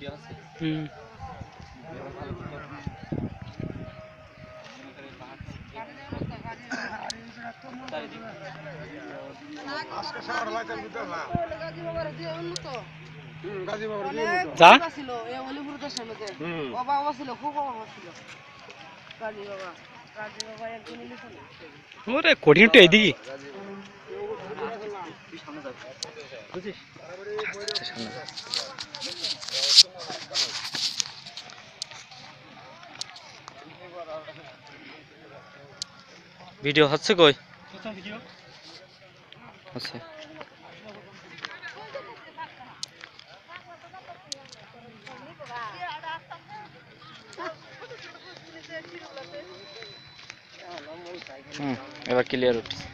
হুম যা ওরে কঠিনটা এদিকে ভিডিও হচ্ছে কই আচ্ছা এবার ক্লিয়ার উঠছে